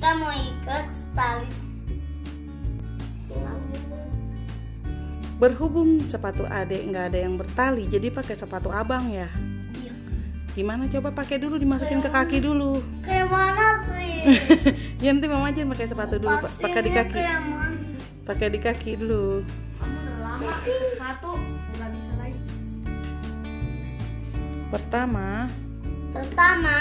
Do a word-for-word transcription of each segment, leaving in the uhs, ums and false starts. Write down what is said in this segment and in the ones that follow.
kita mau ikat tali. Berhubung sepatu adek nggak ada yang bertali, jadi pakai sepatu abang ya. Iya. Gimana, coba pakai dulu, dimasukin ke kaki dulu. Kayak mana sih? Ya nanti mama aja pakai sepatu dulu, Pak. Pakai di kaki. Kayak mana? Pakai di kaki dulu. Kamu udah lama satu nggak bisa lagi. Pertama, Pertama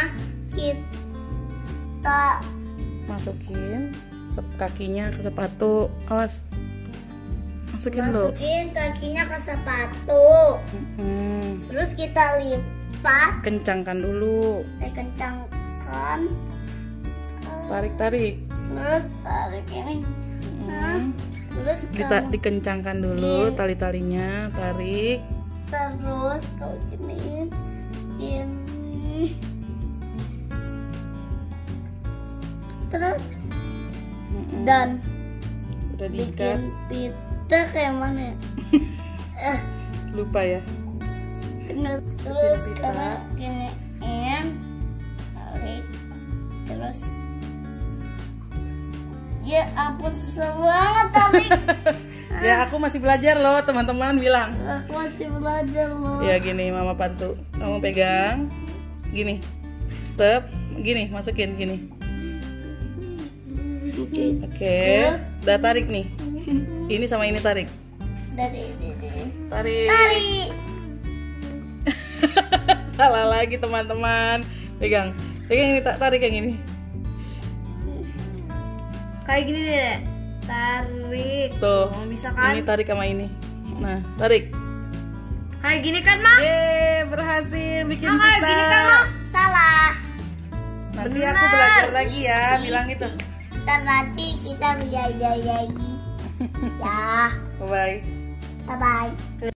kita masukin sep- kakinya ke sepatu. Awas. Masukin dulu. masukin kakinya ke sepatu. Hmm. Terus kita lipat, Kencangkan dulu. kita kencangkan. Tarik-tarik. Terus tarik ini. Nah, Hmm. terus Dita- kamu dikencangkan dulu Iya. tali-talinya. Tarik. terus kau giniin ini. Terus Mm-mm. dan Udah bikin diikat. pita kayak mana ya? eh, Lupa ya. kena- terus pita. karena giniin tarik terus. Ya ampun, susah banget tarik. Ya aku masih belajar loh, teman-teman bilang. Aku masih belajar loh. Ya gini, mama bantu. Kamu pegang. Gini. Tep, gini, masukin gini. Oke. Oke. Udah tarik nih. Ini sama ini tarik. Dari ini. Tarik. Tarik. Salah lagi teman-teman. Pegang. Pegang ini, tak tarik yang ini. Kayak gini deh. Tarik. Tuh. Oh, bisa kan? Ini tarik sama ini. Nah, tarik. Kayak gini kan, Ma? Yeay, berhasil bikin Ah, kayak pita. gini kan, Ma? Salah. Nanti Benar. aku belajar lagi ya, bilang itu. Ntar nanti kita belajar lagi. Ya. Bye. Bye bye.